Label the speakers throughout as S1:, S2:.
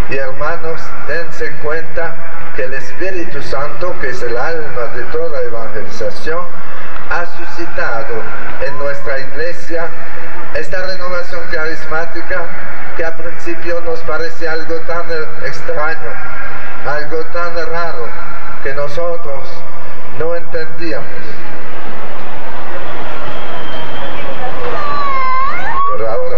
S1: Y hermanos, dense cuenta que el Espíritu Santo, que es el alma de toda evangelización, ha suscitado en nuestra iglesia esta renovación carismática que al principio nos parece algo tan extraño, algo tan raro que nosotros no entendíamos. Pero ahora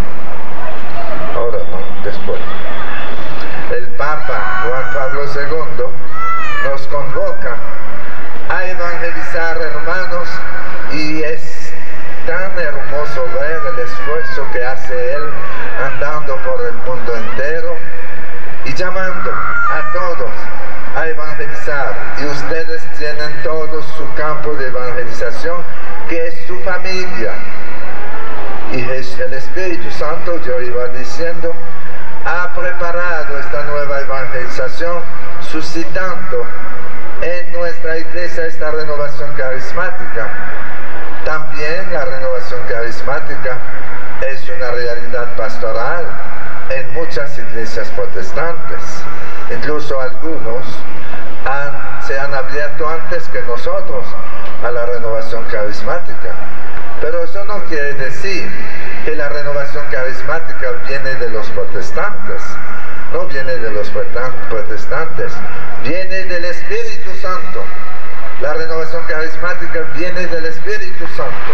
S1: no, después. El Papa Juan Pablo II nos convoca a evangelizar, hermanos, y es tan hermoso ver el esfuerzo que hace él andando por el mundo entero y llamando a todos a evangelizar. Y ustedes tienen todo su campo de evangelización, que es su familia. Y el Espíritu Santo, yo iba diciendo, ha preparado esta nueva evangelización, suscitando en nuestra iglesia esta renovación carismática. También la renovación carismática es una realidad pastoral en muchas iglesias protestantes. Incluso algunos se han abierto antes que nosotros a la renovación carismática. Pero eso no quiere decir que la renovación carismática viene de los protestantes. No viene de los protestantes, viene del Espíritu Santo. La renovación carismática viene del Espíritu Santo.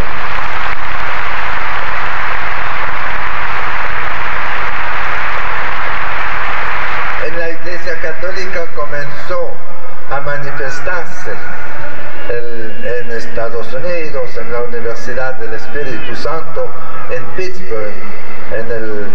S1: En la Iglesia Católica comenzó a manifestarse en Estados Unidos, en la Universidad del Espíritu Santo, en Pittsburgh, en el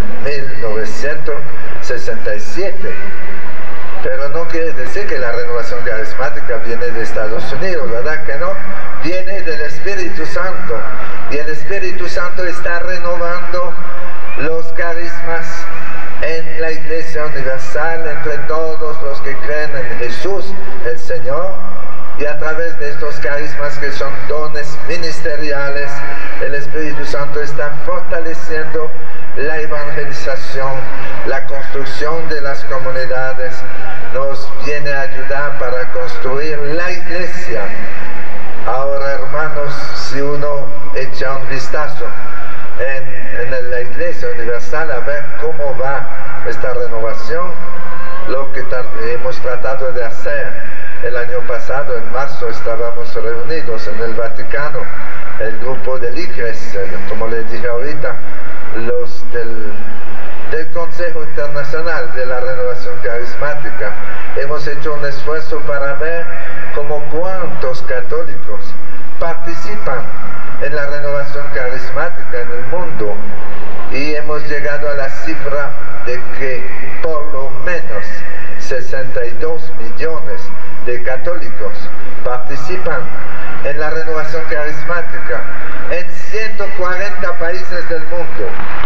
S1: 1967. Pero no quiere decir que la renovación carismática viene de Estados Unidos, ¿verdad que no? Viene del Espíritu Santo. Y el Espíritu Santo está renovando los carismas en la Iglesia Universal, entre todos los que creen en Jesús, el Señor. Y a través de estos carismas, que son dones ministeriales, el Espíritu Santo está fortaleciendo la evangelización, la construcción de las comunidades. Nos viene a ayudar para construir la iglesia. Ahora, hermanos, si uno echa un vistazo en la Iglesia Universal a ver cómo va esta renovación, lo que hemos tratado de hacer el año pasado, en marzo, estábamos reunidos en el Vaticano, el grupo del ICRES, como les dije ahorita, los del Consejo Internacional de la Renovación Carismática. Hemos hecho un esfuerzo para ver cómo cuántos católicos participan en la renovación carismática en el mundo, y hemos llegado a la cifra de que por lo menos 62 millones de católicos participan en la renovación carismática en 140 países del mundo.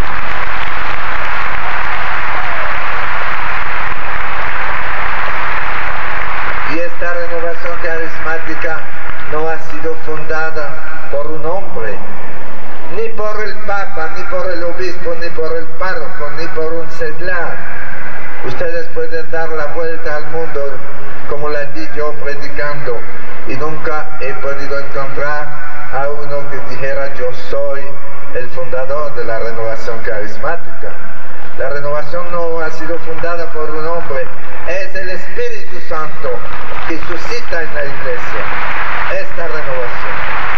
S1: Y esta renovación carismática no ha sido fundada por un hombre, ni por el Papa, ni por el obispo, ni por el párroco, ni por un seglar. Ustedes pueden dar la vuelta al mundo, como la di yo predicando, y nunca he podido encontrar a uno que dijera: yo soy el fundador de la renovación carismática. La renovación no ha sido fundada por un hombre, es el Espíritu Santo que suscita en la iglesia esta renovación.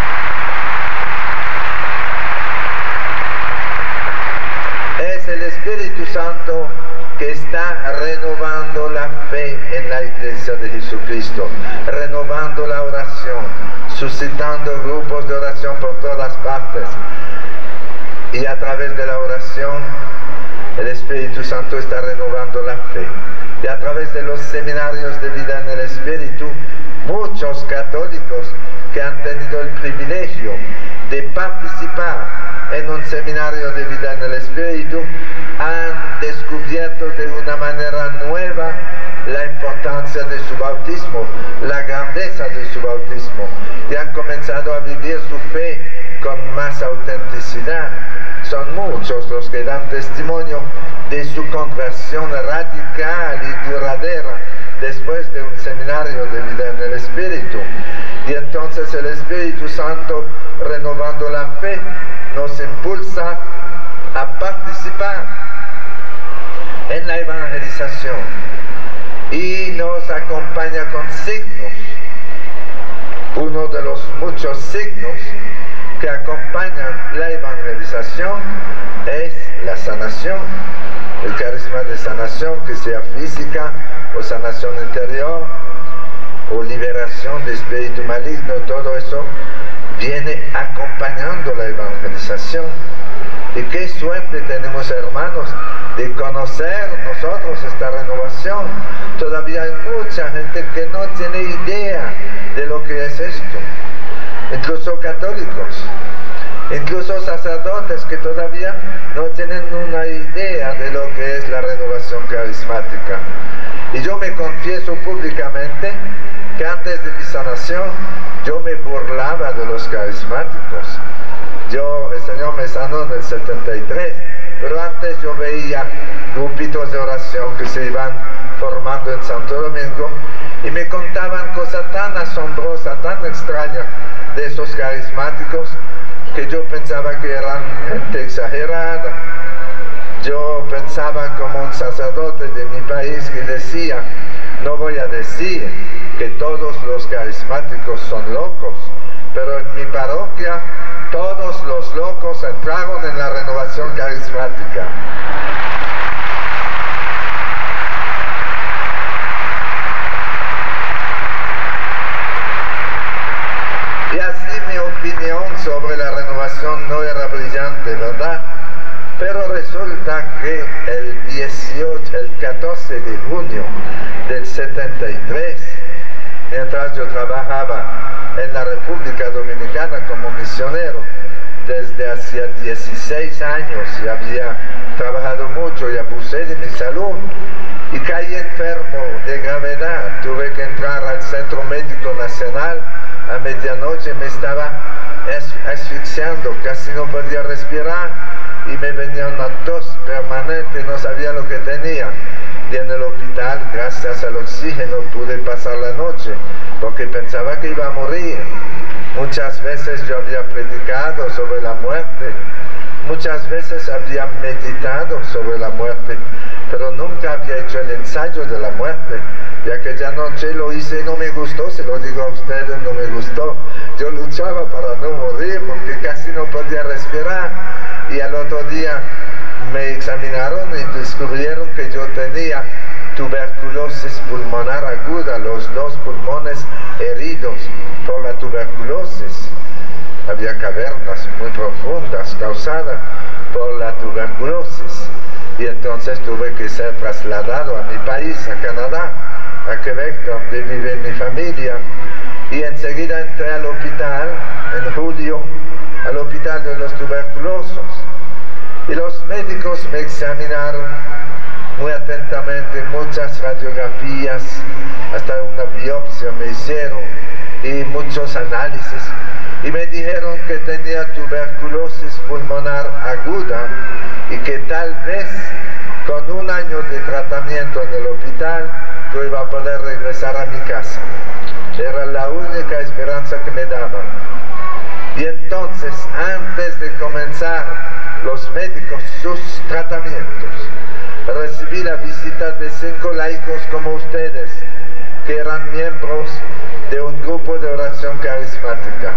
S1: Es el Espíritu Santo que está renovando la fe en la iglesia de Jesucristo, renovando la oración, suscitando grupos de oración por todas partes. Y a través de la oración, el Espíritu Santo está renovando la fe. Y a través de los seminarios de vida en el Espíritu, muchos católicos que han tenido el privilegio de participar en un seminario de vida en el Espíritu han descubierto de una manera nueva la importancia de su bautismo, la grandeza de su bautismo, y han comenzado a vivir su fe con más autenticidad. Son muchos los que dan testimonio de su conversión radical y duradera después de un seminario de vida en el Espíritu. Y entonces el Espíritu Santo, renovando la fe, nos impulsa a participar en la evangelización y nos acompaña con signos. Uno de los muchos signos que acompañan la evangelización es la sanación, el carisma de sanación, que sea física o sanación interior o liberación de espíritu maligno. Todo eso viene acompañando la evangelización. Y qué suerte tenemos, hermanos, de conocer nosotros esta renovación. Todavía hay mucha gente que no tiene idea de lo que es esto, incluso católicos, incluso sacerdotes que todavía no tienen una idea de lo que es la renovación carismática. Y yo me confieso públicamente que antes de mi sanación yo me burlaba de los carismáticos. El Señor me sanó en el 73, pero antes yo veía grupitos de oración que se iban formando en Santo Domingo y me contaban cosas tan asombrosas, tan extrañas de esos carismáticos, que yo pensaba que eran gente exagerada. Yo pensaba como un sacerdote de mi país que decía: no voy a decir que todos los carismáticos son locos, pero en mi parroquia todos los locos entraron en la renovación carismática. Y así mi opinión sobre la renovación no era brillante, ¿verdad? Pero resulta que el 14 de junio del 73, mientras yo trabajaba en la República Dominicana como misionero, desde hacía 16 años y había trabajado mucho y abusé de mi salud y caí enfermo de gravedad. Tuve que entrar al Centro Médico Nacional a medianoche, me estaba asfixiando, casi no podía respirar y me venía una tos permanente, no sabía lo que tenía. Y en el hospital, gracias al oxígeno, pude pasar la noche porque pensaba que iba a morir. Muchas veces yo había predicado sobre la muerte, muchas veces había meditado sobre la muerte, pero nunca había hecho el ensayo de la muerte. Y aquella noche lo hice y no me gustó, se lo digo a ustedes, no me gustó. Yo luchaba para no morir porque casi no podía respirar. Y al otro día me examinaron y descubrieron que yo tenía tuberculosis pulmonar aguda, los dos pulmones heridos por la tuberculosis. Había cavernas muy profundas causadas por la tuberculosis. Y entonces tuve que ser trasladado a mi país, a Canadá, a Quebec, donde vive mi familia. Y enseguida entré al hospital, en julio, al hospital de los tuberculosos. Y los médicos me examinaron muy atentamente, muchas radiografías, hasta una biopsia me hicieron y muchos análisis. Y me dijeron que tenía tuberculosis pulmonar aguda y que tal vez con un año de tratamiento en el hospital yo iba a poder regresar a mi casa. Era la única esperanza que me daban. Y entonces, antes de comenzar los médicos sus tratamientos, recibí la visita de 5 laicos como ustedes, que eran miembros de un grupo de oración carismática.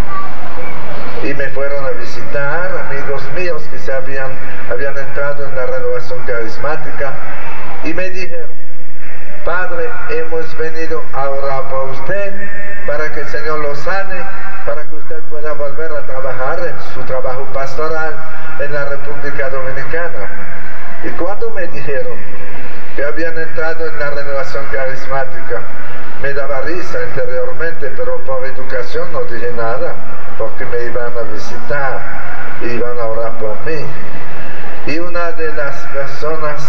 S1: Y me fueron a visitar, amigos míos que habían entrado en la renovación carismática, y me dijeron: Padre, hemos venido a orar por usted para que el Señor lo sane, para que usted pueda volver a trabajar en su trabajo pastoral en la República Dominicana. Y cuando me dijeron que habían entrado en la renovación carismática, me daba risa interiormente, pero por educación no dije nada, porque me iban a visitar y iban a orar por mí. Y una de las personas,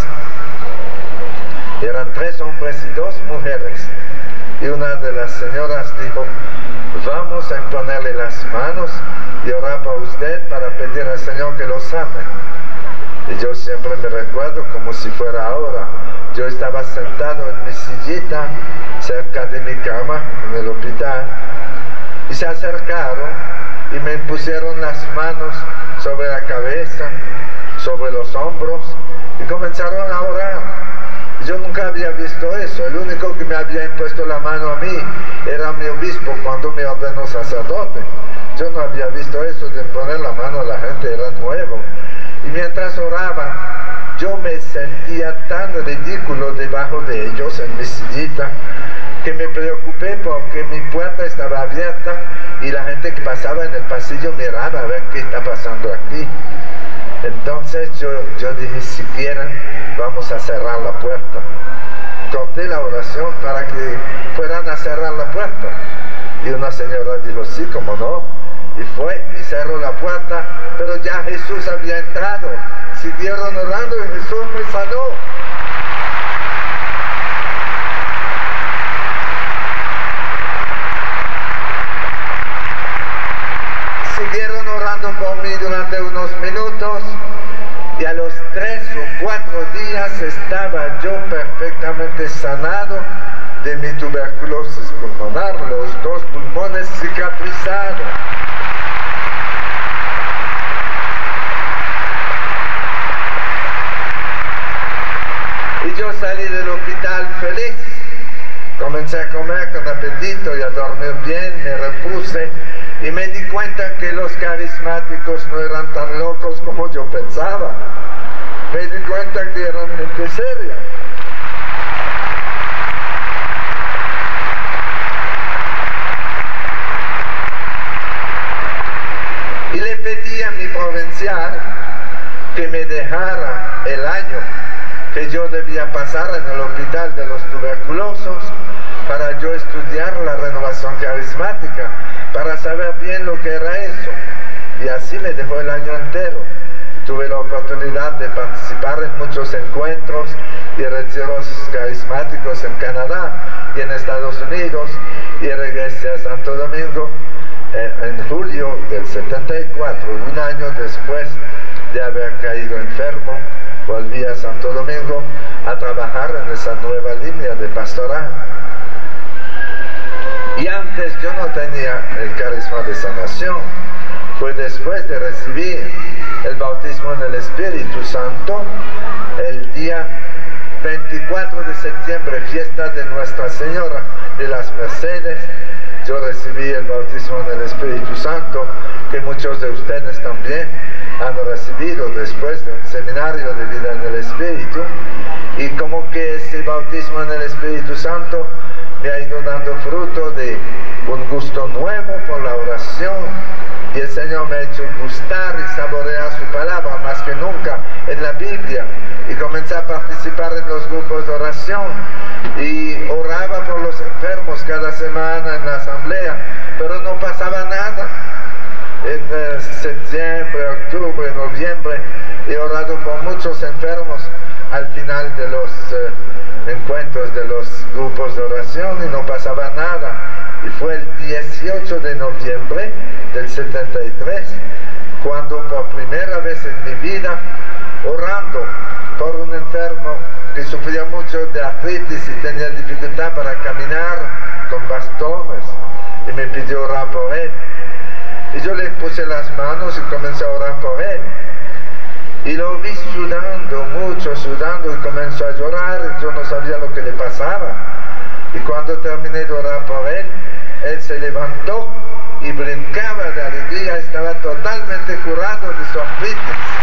S1: eran 3 hombres y 2 mujeres, y una de las señoras dijo: vamos a imponerle las manos y orar por usted para pedir al Señor que lo sane. Y yo siempre me recuerdo como si fuera ahora. Yo estaba sentado en mi sillita cerca de mi cama en el hospital y se acercaron y me pusieron las manos sobre la cabeza, sobre los hombros y comenzaron a orar. Yo nunca había visto eso. El único que me había impuesto la mano a mí era mi obispo cuando me ordenó sacerdote. Yo no había visto eso de poner la mano a la gente, era nuevo. Y mientras oraban, yo me sentía tan ridículo debajo de ellos en mi sillita que me preocupé porque mi puerta estaba abierta y la gente que pasaba en el pasillo miraba a ver qué está pasando aquí. Entonces yo dije, si quieren, vamos a cerrar la puerta. Corté la oración para que fueran a cerrar la puerta. Y una señora dijo, sí, como no. Y fue y cerró la puerta, pero ya Jesús había entrado. Siguieron orando y Jesús me sanó. Siguieron orando por mí durante unos minutos y a los 3 o 4 días estaba yo perfectamente sanado de mi tuberculosis pulmonar, los 2 pulmones cicatrizados. Y yo salí del hospital feliz. Comencé a comer con apetito y a dormir bien, me repuse y me di cuenta que los carismáticos no eran tan locos como yo pensaba. Me di cuenta que eran gente seria. Y le pedí a mi provincial que me dejara el año que yo debía pasar en el hospital de los tuberculosos para yo estudiar la renovación carismática, para saber bien lo que era eso. Y así me dejó el año entero. Tuve la oportunidad de participar en muchos encuentros y retiros carismáticos en Canadá y en Estados Unidos, y regresé a Santo Domingo en julio del 74, un año después de haber caído enfermo. Volví a Santo Domingo a trabajar en esa nueva línea de pastoral. Y antes yo no tenía el carisma de sanación. Fue después de recibir el bautismo en el Espíritu Santo, el día 24 de septiembre, fiesta de Nuestra Señora de las Mercedes, yo recibí el bautismo en el Espíritu Santo, que muchos de ustedes también han recibido después de un seminario de vida en el Espíritu, y como que ese bautismo en el Espíritu Santo me ha ido dando fruto de un gusto nuevo por la oración, y el Señor me ha hecho gustar y saborear su palabra más que nunca en la Biblia, y comencé a participar en los grupos de oración y oraba por los enfermos cada semana en la asamblea, pero no pasaba nada. En septiembre, octubre, noviembre he orado por muchos enfermos al final de los encuentros de los grupos de oración y no pasaba nada. Y fue el 18 de noviembre del 73 cuando por primera vez en mi vida, orando por un enfermo que sufría mucho de artritis y tenía dificultad para caminar con bastones, y me pidió orar por él. Y yo le puse las manos y comencé a orar por él. Y lo vi sudando, mucho sudando, y comenzó a llorar, y yo no sabía lo que le pasaba. Y cuando terminé de orar por él, él se levantó y brincaba de alegría, estaba totalmente curado de su artritis.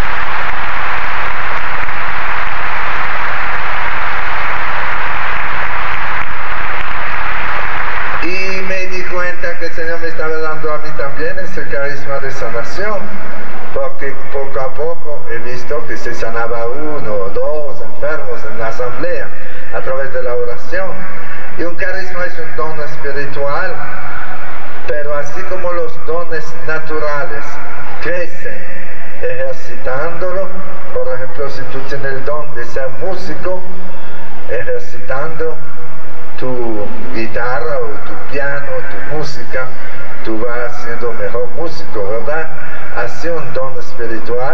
S1: Y me di cuenta que el Señor me estaba dando a mí también ese carisma de sanación, porque poco a poco he visto que se sanaba 1 o 2 enfermos en la asamblea a través de la oración. Y un carisma es un don espiritual, pero así como los dones naturales crecen ejercitándolo, por ejemplo, si tú tienes el don de ser músico, ejercitando tu guitarra o tu piano, tu música, tú vas siendo mejor músico, ¿verdad? Así un don espiritual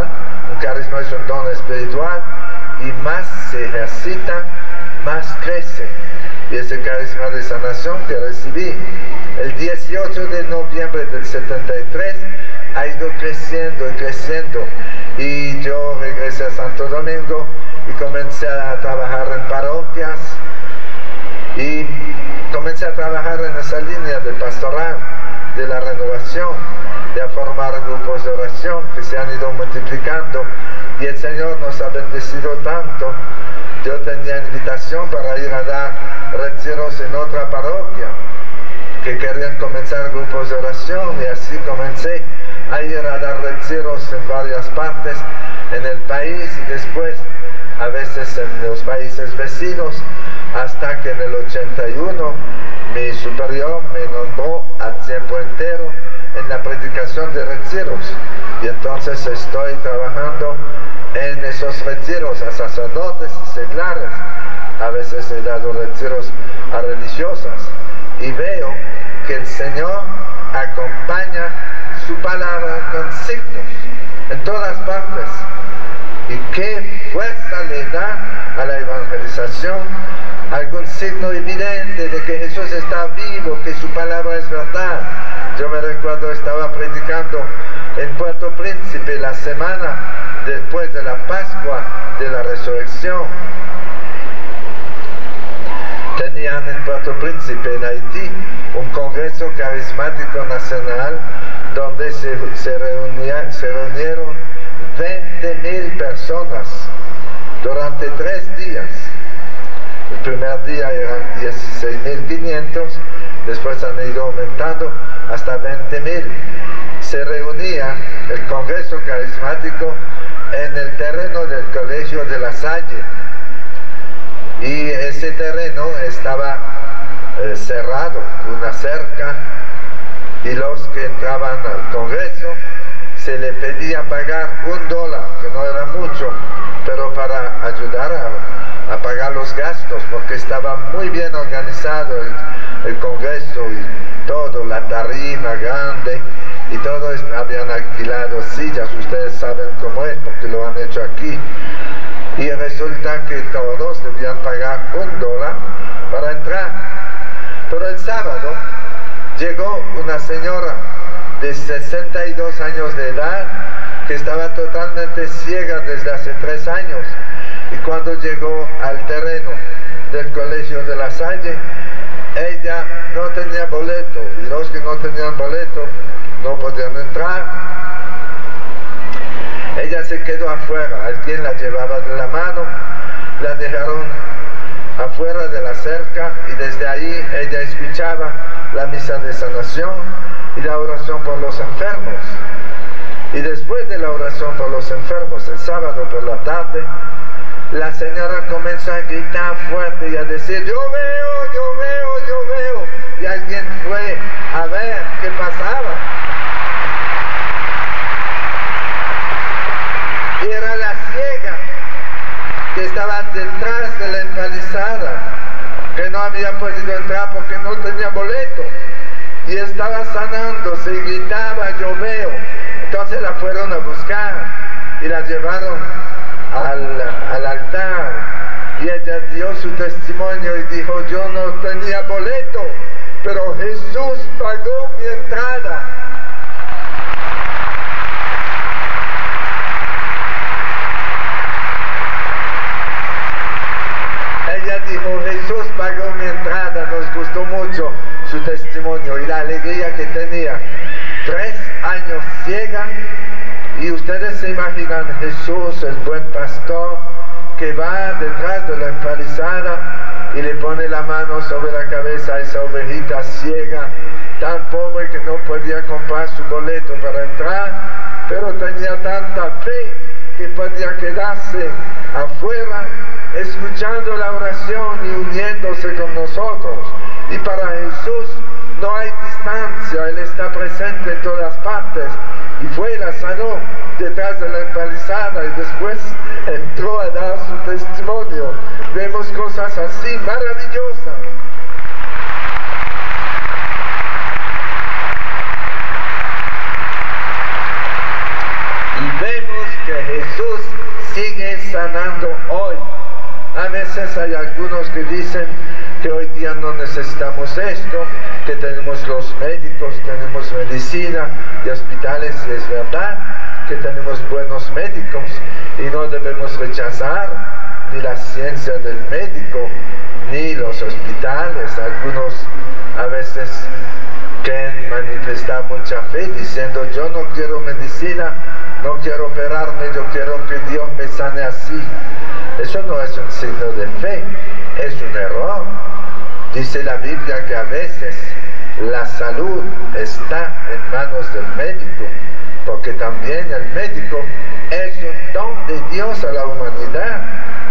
S1: Un carisma es un don espiritual y más se ejercita, más crece. Y ese carisma de sanación que recibí el 18 de noviembre del 73 ha ido creciendo y creciendo. Y yo regresé a Santo Domingo y comencé a trabajar en parroquias y comencé a trabajar en esa línea de pastoral, de la renovación, de formar grupos de oración que se han ido multiplicando y el Señor nos ha bendecido tanto. Yo tenía invitación para ir a dar retiros en otra parroquia que querían comenzar grupos de oración y así comencé a ir a dar retiros en varias partes en el país y después a veces en los países vecinos, hasta que en el 81 mi superior me nombró a tiempo entero en la predicación de retiros y entonces estoy trabajando en esos retiros a sacerdotes y seglares. A veces he dado retiros a religiosas y veo que el Señor acompaña su palabra con signos en todas partes. Y qué fuerza le da a la evangelización algún signo evidente de que Jesús está vivo, que su palabra es verdad. Yo me recuerdo, estaba predicando en Puerto Príncipe la semana después de la Pascua de la Resurrección. Tenían en Puerto Príncipe, en Haití, un congreso carismático nacional donde se reunieron 20.000 personas durante 3 días. El primer día eran 16.500, después han ido aumentando hasta 20.000. Se reunía el Congreso Carismático en el terreno del Colegio de La Salle y ese terreno estaba cerrado, una cerca, y los que entraban al Congreso se le pedía pagar $1, que no era mucho, pero para ayudar a pagar los gastos, porque estaba muy bien organizado el Congreso y todo, la tarima grande y todo, habían alquilado sillas, ustedes saben cómo es porque lo han hecho aquí, y resulta que todos debían pagar $1 para entrar. Pero el sábado llegó una señora de 62 años de edad que estaba totalmente ciega desde hace 3 años, y cuando llegó al terreno del Colegio de La Salle, ella no tenía boleto y los que no tenían boleto no podían entrar. Ella se quedó afuera, alguien la llevaba de la mano, la dejaron afuera de la cerca y desde ahí ella escuchaba la misa de sanación y la oración por los enfermos. Y después de la oración por los enfermos, el sábado por la tarde, la señora comenzó a gritar fuerte y a decir: yo veo, yo veo, yo veo. Y alguien fue a ver qué pasaba. Y era la ciega que estaba detrás de la empalizada, que no había podido entrar porque no tenía boleto. Y estaba sanándose y gritaba: yo veo. Entonces la fueron a buscar y la llevaron al altar y ella dio su testimonio y dijo: yo no tenía boleto, pero Jesús pagó mi entrada. Ella dijo: Jesús pagó mi entrada. Nos gustó mucho su testimonio y la alegría que tenía. 3 años ciega, y ustedes se imaginan Jesús, el buen pastor, que va detrás de la empalizada y le pone la mano sobre la cabeza a esa ovejita ciega, tan pobre que no podía comprar su boleto para entrar, pero tenía tanta fe que podía quedarse afuera escuchando la oración y uniéndose con nosotros. Y para Jesús no hay distancia, Él está presente en todas partes. Y fue y la sanó detrás de la empalizada y después entró a dar su testimonio. Vemos cosas así maravillosas. Y vemos que Jesús Jesús sigue sanando hoy. A veces hay algunos que dicen que hoy día no necesitamos esto, que tenemos los médicos, tenemos medicina y hospitales, y es verdad que tenemos buenos médicos y no debemos rechazar ni la ciencia del médico ni los hospitales. Algunos a veces quieren manifestar mucha fe diciendo: yo no quiero medicina, no quiero operarme, yo quiero que Dios me sane así. Eso no es un signo de fe, es un error. Dice la Biblia que a veces la salud está en manos del médico, porque también el médico es un don de Dios a la humanidad.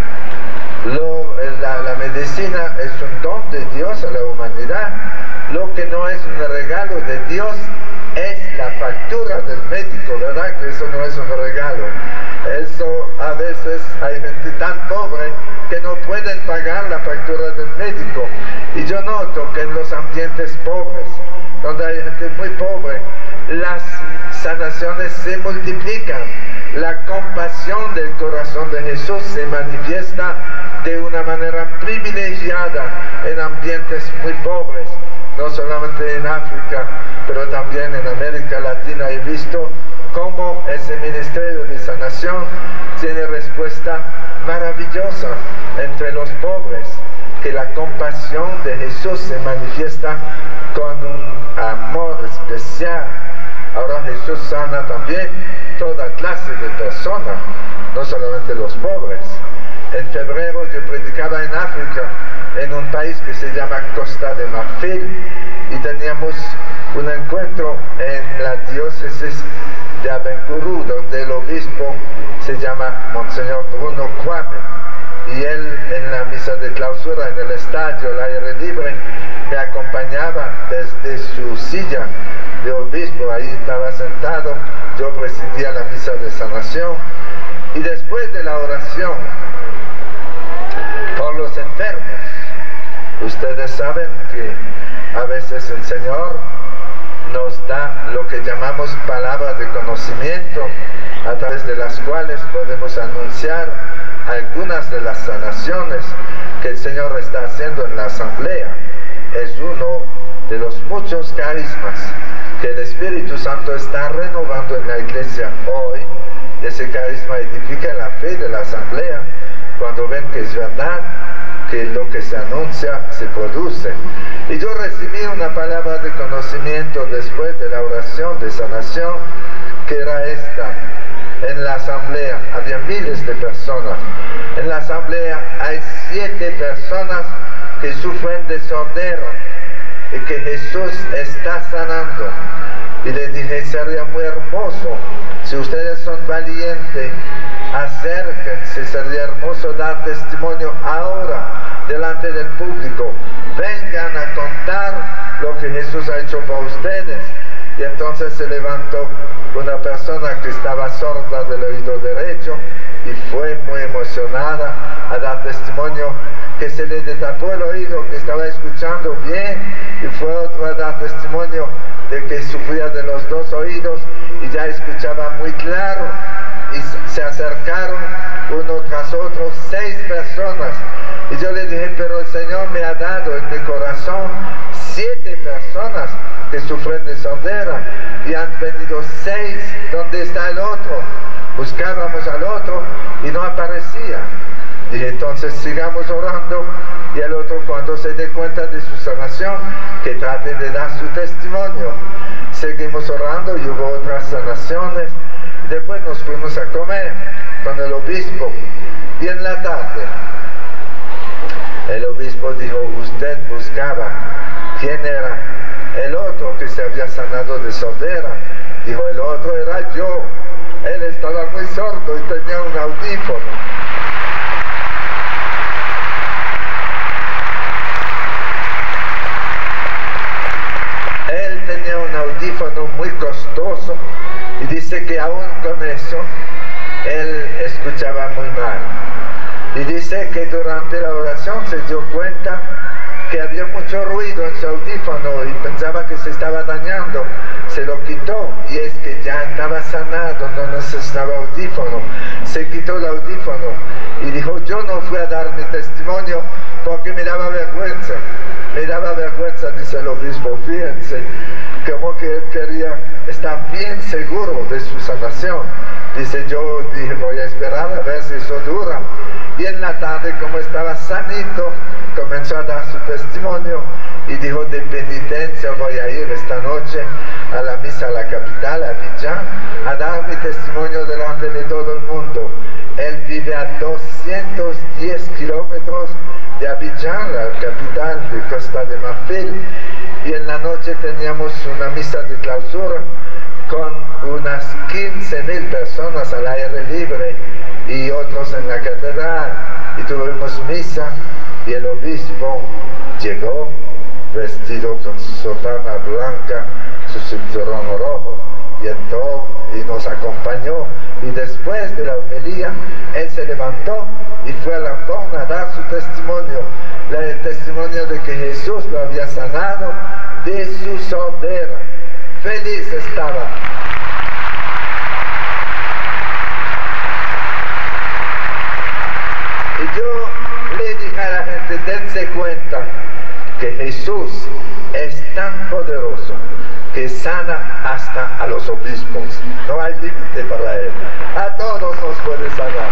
S1: La medicina es un don de Dios a la humanidad. Lo que no es un regalo de Dios es la factura del médico, ¿verdad? Que eso no es un regalo. Eso a veces hay gente tan pobre que no pueden pagar la factura del médico. Y yo noto que en los ambientes pobres, donde hay gente muy pobre, las sanaciones se multiplican. La compasión del corazón de Jesús se manifiesta de una manera privilegiada en ambientes muy pobres, no solamente en África, pero también en América Latina. He visto cómo ese ministerio de sanación tiene respuesta maravillosa entre los pobres, que la compasión de Jesús se manifiesta con un amor especial. Ahora Jesús sana también toda clase de personas, no solamente los pobres. En febrero yo predicaba en África, en un país que se llama Costa de Marfil, y teníamos un encuentro en la diócesis de Abengourou, donde el obispo se llama Monseñor Bruno Kwame, y él en la misa de clausura en el estadio al aire libre me acompañaba desde su silla de obispo. Ahí estaba sentado, yo presidía la misa de sanación, y después de la oración por los enfermos, ustedes saben que a veces el Señor nos da lo que llamamos palabras de conocimiento, a través de las cuales podemos anunciar algunas de las sanaciones que el Señor está haciendo en la asamblea. Es uno de los muchos carismas que el Espíritu Santo está renovando en la iglesia hoy. Ese carisma edifica la fe de la asamblea cuando ven que es verdad, que lo que se anuncia se produce. Y yo recibí una palabra de conocimiento después de la oración de sanación, que era esta: en la asamblea había miles de personas, en la asamblea hay 7 personas que sufren de sordera y que Jesús está sanando. Y le dije: sería muy hermoso si ustedes son valientes, acérquense, sería hermoso dar testimonio ahora delante del público, vengan a contar lo que Jesús ha hecho por ustedes. Y entonces se levantó una persona que estaba sorda del oído derecho y fue muy emocionada a dar testimonio que se le destapó el oído, que estaba escuchando bien, y fue otro a dar testimonio de que sufría de los 2 oídos y ya escuchaba muy claro. Y se acercaron uno tras otro 6 personas, y yo le dije: pero el Señor me ha dado en mi corazón 7 personas que sufren de sordera, y han venido 6, ¿dónde está el otro? Buscábamos al otro y no aparecía. Dije: entonces sigamos orando, y el otro, cuando se dé cuenta de su sanación, que trate de dar su testimonio. Seguimos orando y hubo otras sanaciones. Después nos fuimos a comer con el obispo, y en la tarde el obispo dijo: usted buscaba quién era el otro que se había sanado de sordera. Dijo: el otro era yo. Él estaba muy sordo y tenía un audífono. Él tenía un audífono muy costoso, y dice que aún con eso él escuchaba muy mal. Y dice que durante la oración se dio cuenta que había mucho ruido en su audífono y pensaba que se estaba dañando. se lo quitó, y es que ya estaba sanado, no necesitaba audífono. Se quitó el audífono y dijo: yo no fui a dar mi testimonio porque me daba vergüenza. Me daba vergüenza, dice el obispo, fíjense, como que él quería estar bien seguro de su sanación. Dice: yo dije, voy a esperar a ver si eso dura. Y en la tarde, como estaba sanito, comenzó a dar su testimonio y dijo: de penitencia voy a ir esta noche a la misa a la capital, a Abidjan, a dar mi testimonio delante de todo el mundo. Él vive a 210 kilómetros de Abidjan, la capital de Costa de Marfil, y en la noche teníamos una misa de clausura con unas 15.000 personas al aire libre y otros en la catedral, y tuvimos misa y el obispo llegó vestido con su sotana blanca, su cinturón rojo, y entró y nos acompañó, y después de la homilía él se levantó y fue a la Lampón a dar su testimonio, el testimonio de que Jesús lo había sanado de su sordera. Feliz estaba. Y yo le dije a la gente: dense cuenta que Jesús es tan poderoso que sana hasta a los obispos. No hay límite para él. A todos nos puede sanar.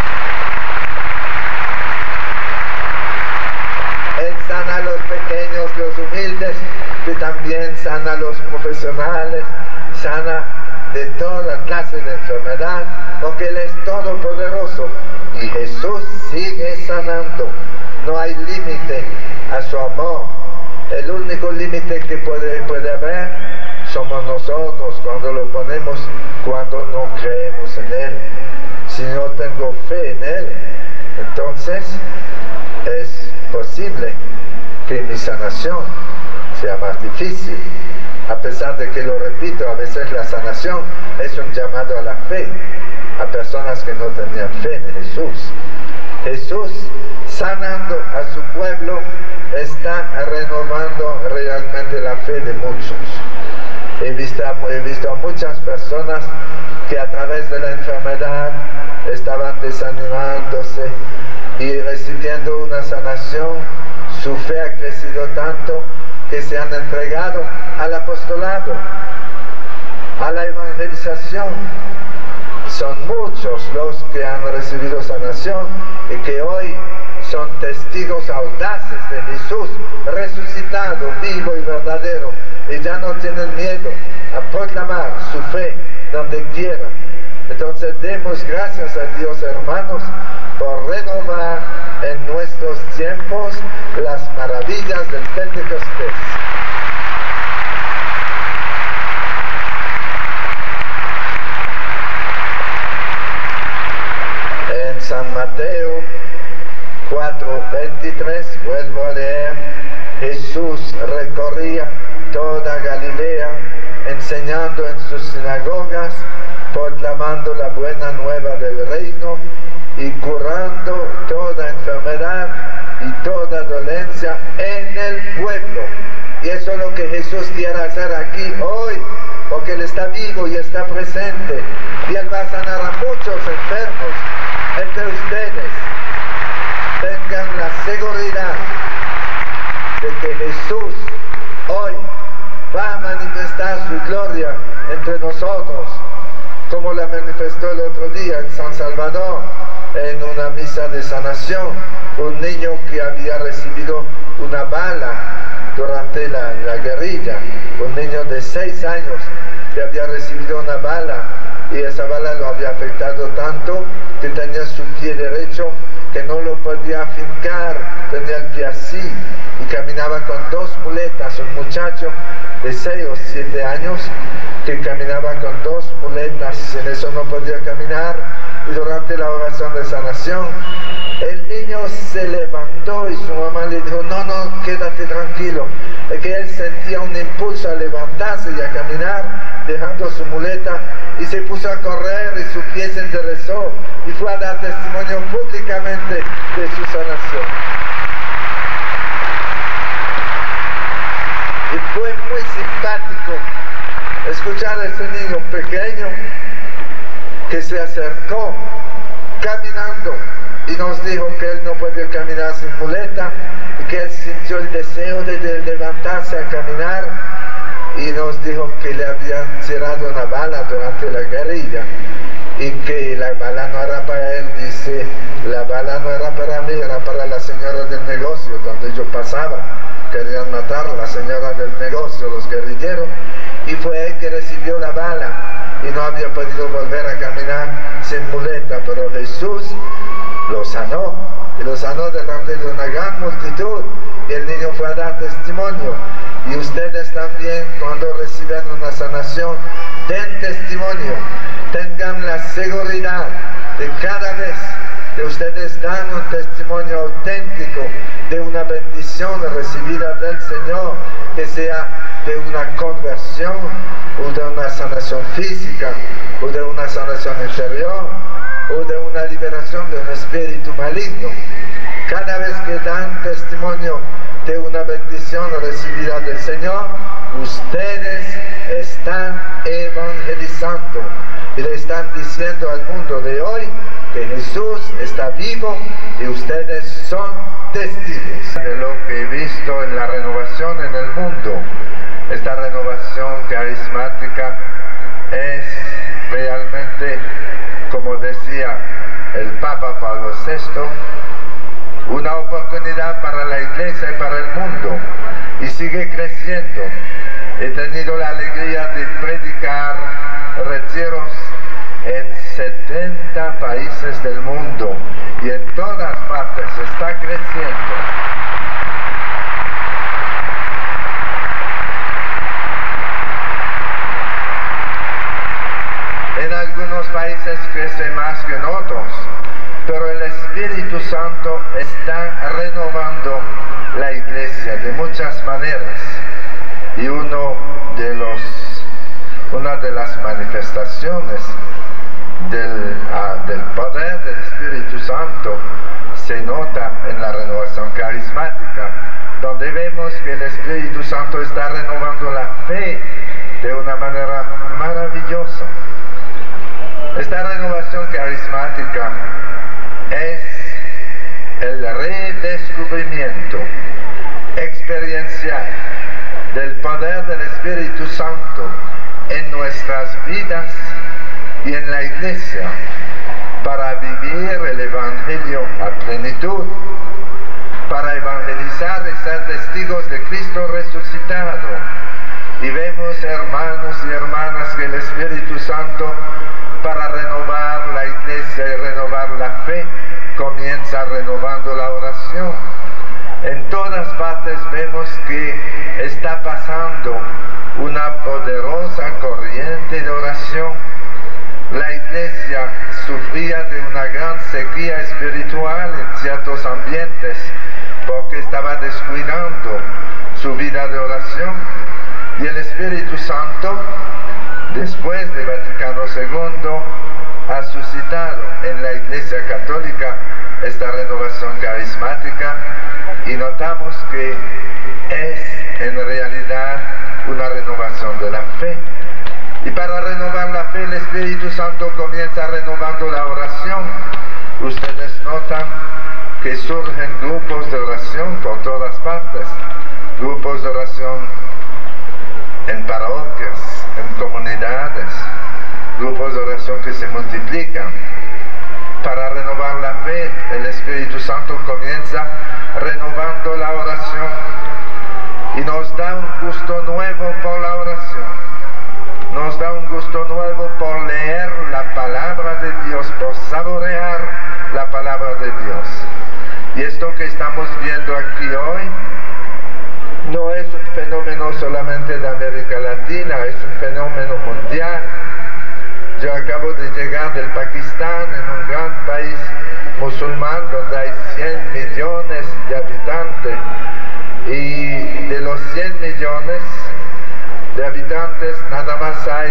S1: Él sana a los pequeños, los humildes, que también sana a los profesionales, sana de toda clase de enfermedad, porque Él es todopoderoso. Y Jesús sigue sanando. No hay límite a su amor. El único límite que puede haber somos nosotros cuando lo ponemos, cuando no creemos en Él. Si no tengo fe en Él, entonces es posible que mi sanación sea más difícil. A pesar de que, lo repito, a veces la sanación es un llamado a la fe a personas que no tenían fe en Jesús. Jesús, sanando a su pueblo, está renovando realmente la fe de muchos. He visto a muchas personas que a través de la enfermedad estaban desanimándose, y recibiendo una sanación, su fe ha crecido tanto que se han entregado al apostolado, a la evangelización. Son muchos los que han recibido sanación y que hoy son testigos audaces de Jesús resucitado, vivo y verdadero, y ya no tienen miedo a proclamar su fe donde quiera. Entonces demos gracias a Dios, hermanos, por renovar en nuestros tiempos las maravillas del Pentecostés. En San Mateo 4:23, vuelvo a leer: Jesús recorría toda Galilea, enseñando en sus sinagogas, proclamando la buena nueva del reino y curando toda enfermedad y toda dolencia en el pueblo. Y eso es lo que Jesús quiere hacer aquí hoy, porque Él está vivo y está presente, y Él va a sanar a muchos enfermos entre ustedes. Tengan la seguridad de que Jesús hoy va a manifestar su gloria entre nosotros, como la manifestó el otro día en San Salvador, en una misa de sanación. Un niño que había recibido una bala durante la guerrilla, un niño de 6 años que había recibido una bala, y esa bala lo había afectado tanto que tenía su pie derecho que no lo podía afincar, tenía el pie así, y caminaba con 2 muletas, un muchacho de 6 o 7 años que caminaba con 2 muletas, sin eso no podía caminar. Y durante la oración de sanación, el niño se levantó y su mamá le dijo: no, no, quédate tranquilo. Es que él sentía un impulso a levantarse y a caminar, dejando su muleta, y se puso a correr, y su pie se enderezó y fue a dar testimonio públicamente de su sanación. Y fue muy simpático escuchar a ese niño pequeño que se acercó caminando y nos dijo que él no podía caminar sin muleta y que él sintió el deseo de levantarse a caminar, y nos dijo que le habían tirado una bala durante la guerrilla y que la bala no era para él. Dice, la bala no era para mí, era para la señora del negocio donde yo pasaba. Querían matar a la señora del negocio, los guerrilleros, y fue él que recibió la bala y no había podido volver a caminar sin muleta, pero Jesús lo sanó, y lo sanó delante de una gran multitud, y el niño fue a dar testimonio. Y ustedes también, cuando reciben una sanación, den testimonio, tengan la seguridad de cada vez que ustedes dan un testimonio auténtico de una bendición recibida del Señor, que sea de una conversión, o de una sanación física, o de una sanación interior, o de una liberación de un espíritu maligno. Cada vez que dan testimonio de una bendición recibida del Señor, ustedes están evangelizando y le están diciendo al mundo de hoy que Jesús está vivo y ustedes son testigos de lo que he visto en la renovación en el mundo. Esta renovación carismática es realmente, como decía el Papa Pablo VI, una oportunidad para la Iglesia y para el mundo, y sigue creciendo. He tenido la alegría de predicar retiros en 70 países del mundo, y en todas partes está creciendo. En algunos países crece más que en otros, pero el Espíritu Santo está renovando la Iglesia de muchas maneras, y una de las manifestaciones del poder del Espíritu Santo se nota en la renovación carismática, donde vemos que el Espíritu Santo está renovando la fe de una manera maravillosa. Esta renovación carismática es el redescubrimiento experiencial del poder del Espíritu Santo en nuestras vidas y en la Iglesia para vivir el Evangelio a plenitud, para evangelizar y ser testigos de Cristo resucitado. Y vemos, hermanos y hermanas, que el Espíritu Santo, para renovar la Iglesia y renovar la fe, comienza renovando la oración. En todas partes vemos que está pasando una poderosa corriente de oración. La Iglesia sufría de una gran sequía espiritual en ciertos ambientes porque estaba descuidando su vida de oración, y el Espíritu Santo, después de Vaticano II, ha suscitado en la Iglesia Católica esta renovación carismática, y notamos que es en realidad una renovación de la fe. Y para renovar la fe, el Espíritu Santo comienza renovando la oración. Ustedes notan que surgen grupos de oración por todas partes, grupos de oración en parroquias, en comunidades, grupos de oración que se multiplican. Para renovar la fe, el Espíritu Santo comienza renovando la oración y nos da un gusto nuevo por la oración. Nos da un gusto nuevo por leer la palabra de Dios, por saborear la palabra de Dios. Y esto que estamos viendo aquí hoy no es un fenómeno solamente de América Latina, es un fenómeno mundial. Yo acabo de llegar del Pakistán, en un gran país musulmán donde hay 100 millones de habitantes, y de los 100 millones de habitantes nada más hay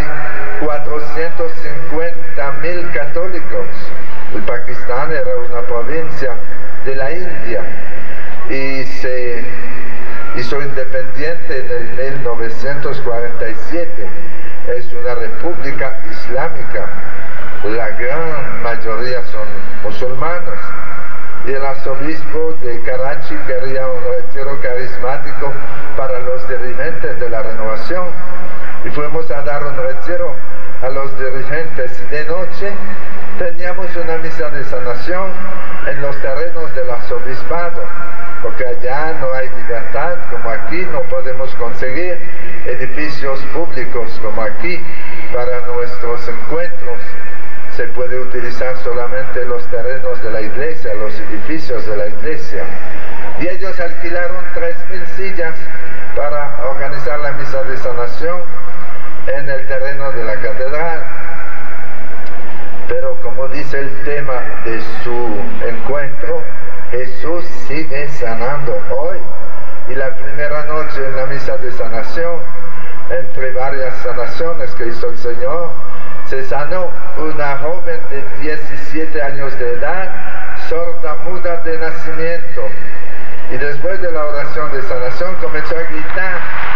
S1: 450.000 católicos. El Pakistán era una provincia de la India y se hizo independiente en el 1947, es una república islámica. La gran mayoría son musulmanes. Y el arzobispo de Karachi quería un retiro carismático para los dirigentes de la renovación. Y fuimos a dar un retiro a los dirigentes. Y de noche teníamos una misa de sanación en los terrenos del arzobispado, porque allá no hay libertad como aquí, no podemos conseguir edificios públicos como aquí para nuestros encuentros. Se puede utilizar solamente los terrenos de la iglesia, los edificios de la iglesia. Y ellos alquilaron 3.000 sillas para organizar la misa de sanación en el terreno de la catedral. Pero como dice el tema de su encuentro, Jesús sigue sanando hoy. Y la primera noche en la misa de sanación, entre varias sanaciones que hizo el Señor, se sanó una joven de 17 años de edad, sorda muda de nacimiento. Y después de la oración de sanación comenzó a gritar.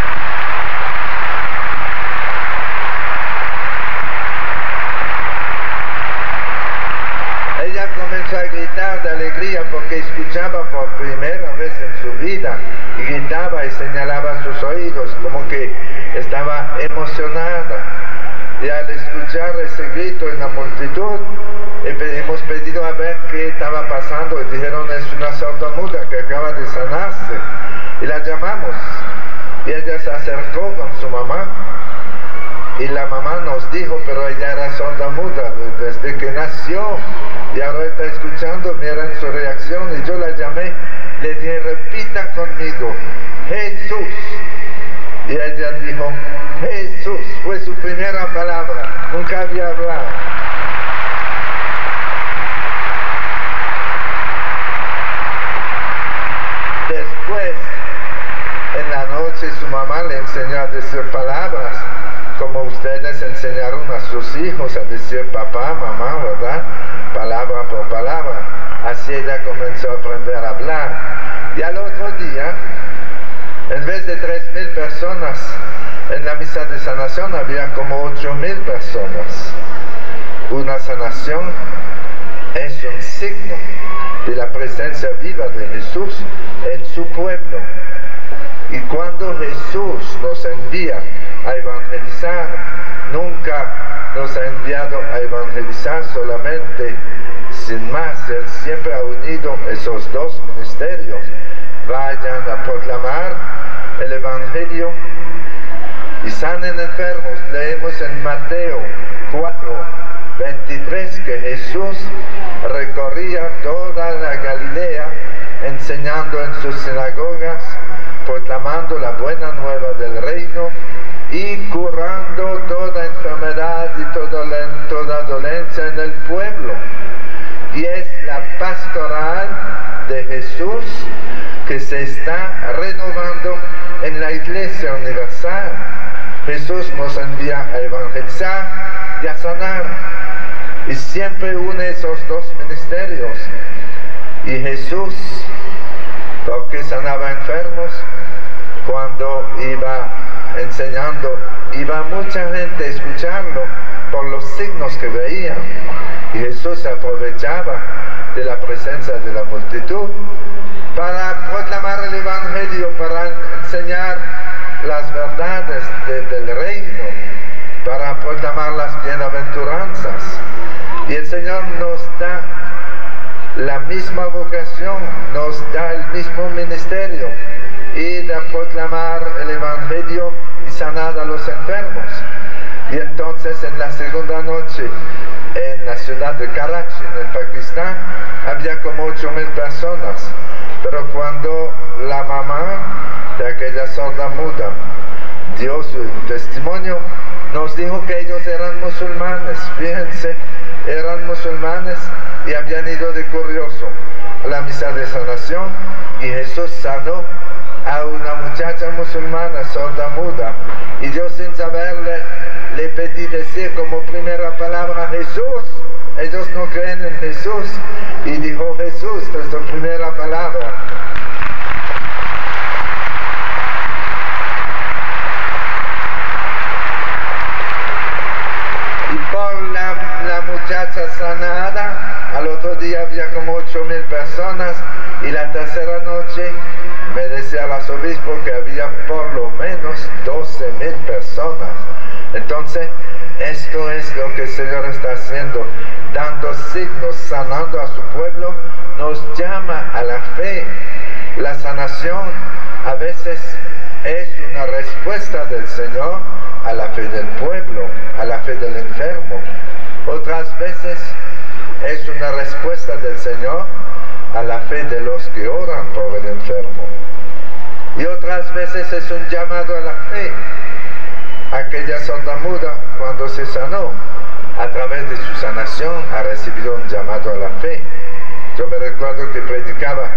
S1: Ella comenzó a gritar de alegría porque escuchaba por primera vez en su vida, y gritaba y señalaba sus oídos como que estaba emocionada. Y al escuchar ese grito en la multitud, hemos pedido a ver qué estaba pasando, y dijeron: es una sordomuda que acaba de sanarse. Y la llamamos, y ella se acercó con su mamá, y la mamá nos dijo: pero ella era sordomuda desde que nació, y ahora está escuchando. Miren su reacción. Y yo la llamé, le dije: repita conmigo, Jesús. Y ella dijo: Jesús. Fue su primera palabra, nunca había hablado. Después, en la noche, su mamá le enseñó a decir palabras, como ustedes enseñaron a sus hijos a decir papá, mamá, ¿verdad? Palabra por palabra. Así ella comenzó a aprender a hablar. Y al otro día, en vez de 3.000 personas en la misa de sanación, había como 8.000 personas. Una sanación es un signo de la presencia viva de Jesús en su pueblo. Y cuando Jesús nos envía a evangelizar, nunca nos ha enviado a evangelizar solamente, sin más. Él siempre ha unido esos dos ministerios. Vayan a proclamar el Evangelio y sanen enfermos. Leemos en Mateo 4:23 que Jesús recorría toda la Galilea, enseñando en sus sinagogas, proclamando la buena nueva del reino y curando toda enfermedad y toda dolencia en el pueblo. Y es la pastoral de Jesús que se está renovando en la Iglesia Universal. Jesús nos envía a evangelizar y a sanar, y siempre une esos dos ministerios. Y Jesús, porque sanaba enfermos, cuando iba enseñando, iba mucha gente a escucharlo por los signos que veían, y Jesús se aprovechaba de la presencia de la multitud para proclamar el Evangelio, para enseñar las verdades del reino, para proclamar las bienaventuranzas. Y el Señor nos da la misma vocación, nos da el mismo ministerio, ir a proclamar el Evangelio y sanar a los enfermos. Y entonces en la segunda noche, en la ciudad de Karachi, en el Pakistán, había como 8.000 personas. Pero cuando la mamá de aquella sorda muda dio su testimonio, nos dijo que ellos eran musulmanes. Fíjense, eran musulmanes y habían ido de curioso a la misa de sanación, y Jesús sanó a una muchacha musulmana sorda muda, y yo, sin saberle, le pedí decir como primera palabra Jesús. Ellos no creen en Jesús, y dijo Jesús, es su primera palabra. día había como 8.000 personas y la tercera noche me decía el arzobispo que había por lo menos 12.000 personas. Entonces, esto es lo que el Señor está haciendo, dando signos, sanando a su pueblo, nos llama a la fe. La sanación a veces es una respuesta del Señor a la fe del pueblo, a la fe del enfermo. Otras veces es una respuesta del Señor a la fe de los que oran por el enfermo. Y otras veces es un llamado a la fe. Aquella sordomuda, cuando se sanó, a través de su sanación ha recibido un llamado a la fe. Yo me recuerdo que predicaba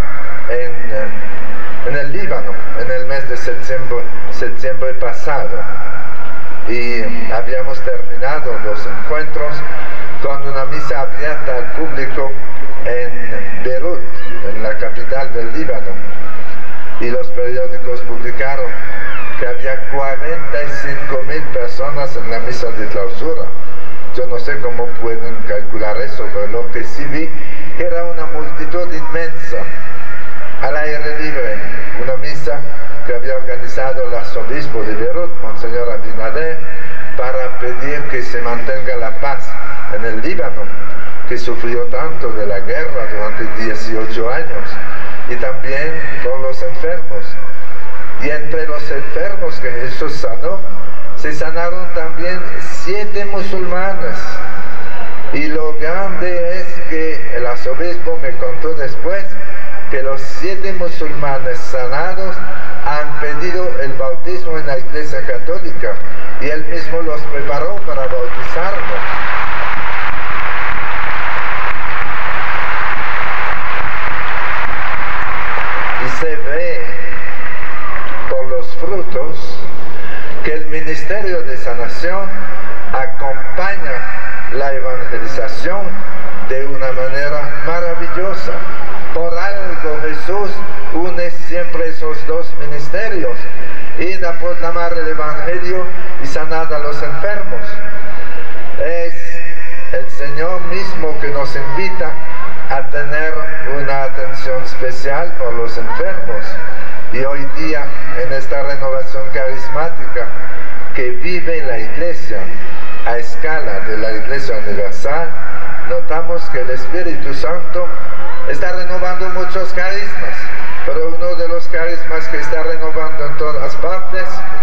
S1: en el Líbano, en el mes de septiembre pasado, y habíamos terminado los encuentros con una misa abierta al público en Beirut, en la capital del Líbano, y los periódicos publicaron que había 45.000 personas en la misa de clausura. Yo no sé cómo pueden calcular eso, pero lo que sí vi era una multitud inmensa, al aire libre, una misa que había organizado el arzobispo de Beirut, Monseñor Abinader, para pedir que se mantenga la paz en el Líbano, que sufrió tanto de la guerra durante 18 años, y también por los enfermos. Y entre los enfermos que Jesús sanó, se sanaron también 7 musulmanes. Y lo grande es que el arzobispo me contó después que los 7 musulmanes sanados han pedido el bautismo en la Iglesia Católica y él mismo los preparó para bautizarlos. Y se ve por los frutos que el ministerio de sanación acompaña la evangelización de una manera maravillosa. Por algo Jesús une siempre esos dos ministerios: ir a proclamar el Evangelio y sanar a los enfermos. Es el Señor mismo que nos invita a tener una atención especial por los enfermos. Y hoy día, en esta renovación carismática que vive la Iglesia a escala de la Iglesia Universal, notamos que el Espíritu Santo está renovando muchos carismas, pero uno de los carismas que está renovando en todas partes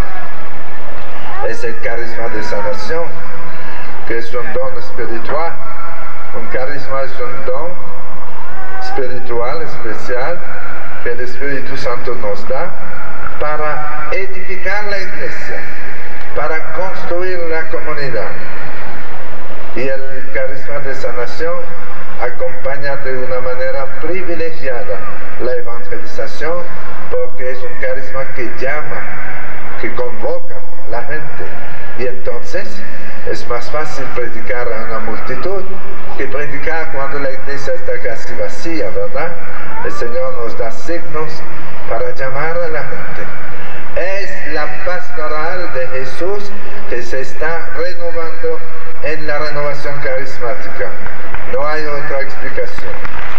S1: es el carisma de sanación, que es un don espiritual. Un carisma es un don espiritual especial que el Espíritu Santo nos da para edificar la Iglesia, para construir la comunidad. Y el carisma de sanación acompaña de una manera privilegiada la evangelización, porque es un carisma que llama, que convoca a la gente. Y entonces es más fácil predicar a una multitud que predicar cuando la iglesia está casi vacía, ¿verdad? El Señor nos da signos para llamar a la gente. Es la pastoral de Jesús que se está renovando en la renovación carismática. No hay otra explicación.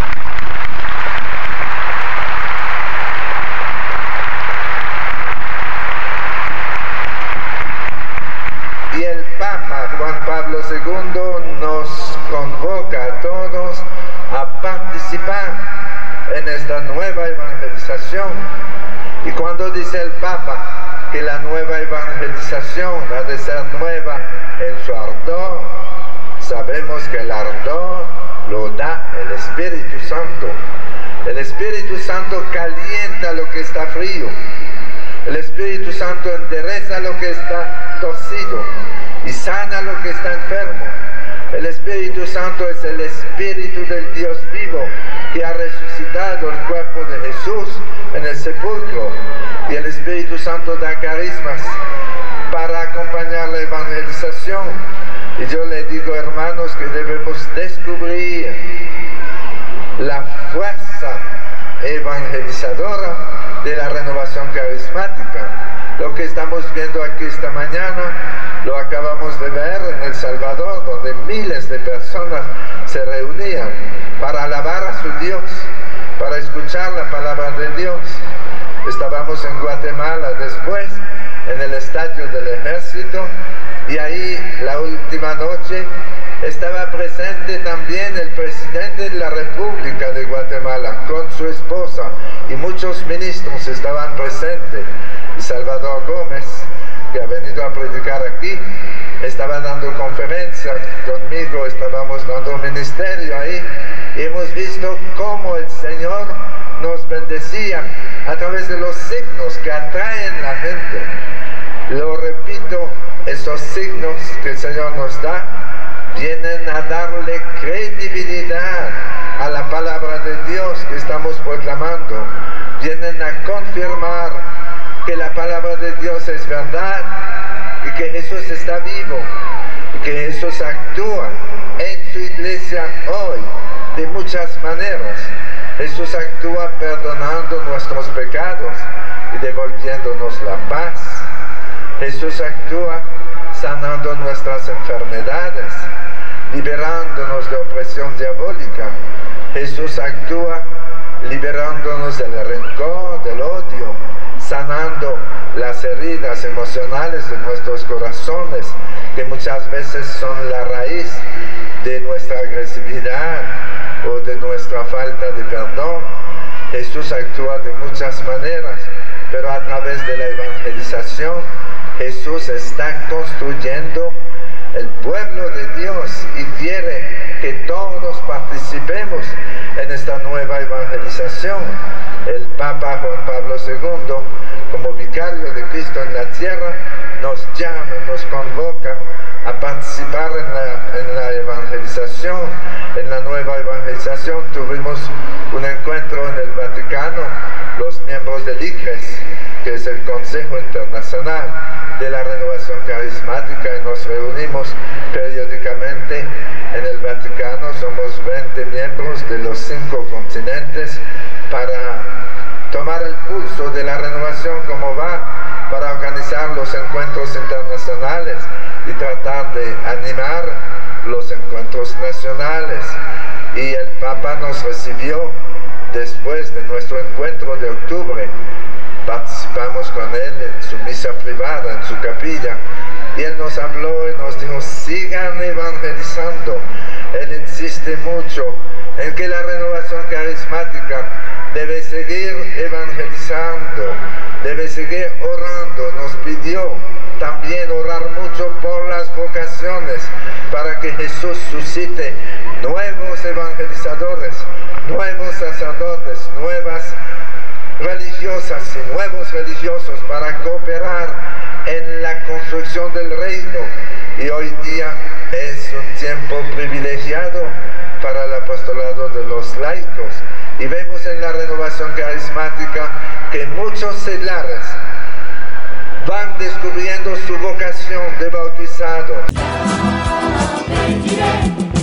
S1: Y el Papa Juan Pablo II nos convoca a todos a participar en esta nueva evangelización. Y cuando dice el Papa que la nueva evangelización ha de ser nueva en su ardor, sabemos que el ardor lo da el Espíritu Santo. El Espíritu Santo calienta lo que está frío. El Espíritu Santo endereza lo que está torcido y sana lo que está enfermo. El Espíritu Santo es el Espíritu del Dios vivo que ha resucitado el cuerpo de Jesús en el sepulcro. Y el Espíritu Santo da carismas para acompañar la evangelización. Y yo le digo, hermanos, que debemos descubrir la fuerza evangelizadora de la renovación carismática. Lo que estamos viendo aquí esta mañana lo acabamos de ver en El Salvador, donde miles de personas se reunían. para alabar a su Dios, para escuchar la palabra de Dios. Estábamos en Guatemala después, en el estadio del ejército, y ahí la última noche estaba presente también el presidente de la República de Guatemala con su esposa, y muchos ministros estaban presentes. Y Salvador Gómez, que ha venido a predicar aquí, estaba dando conferencia conmigo, estábamos dando ministerio ahí, y hemos visto cómo el Señor nos bendecía a través de los signos que atraen la gente. Lo repito, esos signos que el Señor nos da vienen a darle credibilidad a la palabra de Dios que estamos proclamando, vienen a confirmar que la palabra de Dios es verdad y que Jesús está vivo y que Jesús actúa en su iglesia hoy de muchas maneras. Jesús actúa perdonando nuestros pecados y devolviéndonos la paz. Jesús actúa sanando nuestras enfermedades, liberándonos de opresión diabólica. Jesús actúa liberándonos del rencor, del odio, sanando las heridas emocionales de nuestros corazones, que muchas veces son la raíz de nuestra agresividad o de nuestra falta de perdón. Jesús actúa de muchas maneras, pero a través de la evangelización, Jesús está construyendo el pueblo de Dios y quiere que todos participemos en esta nueva evangelización. El Papa Juan Pablo II, como vicario de Cristo en la tierra, nos llama, nos convoca a participar en la evangelización, en la nueva evangelización. Tuvimos un encuentro en el Vaticano, los miembros del ICRES, que es el Consejo Internacional de la Renovación Carismática, y nos reunimos periódicamente en el Vaticano. Somos 20 miembros de los 5 continentes para tomar el pulso de la renovación, cómo va, para organizar los encuentros internacionales y tratar de animar los encuentros nacionales. Y el Papa nos recibió después de nuestro encuentro de octubre. Participamos con él en su misa privada, en su capilla, y él nos habló y nos dijo: sigan evangelizando. Él insiste mucho en que la renovación carismática debe seguir evangelizando, debe seguir orando. Nos pidió también orar mucho por las vocaciones, para que Jesús suscite nuevos evangelizadores, nuevos sacerdotes, nuevas religiosas y nuevos religiosos para cooperar en la construcción del reino. Y hoy día es un tiempo privilegiado para el apostolado de los laicos, y vemos en la renovación carismática que muchos seglares van descubriendo su vocación de bautizados.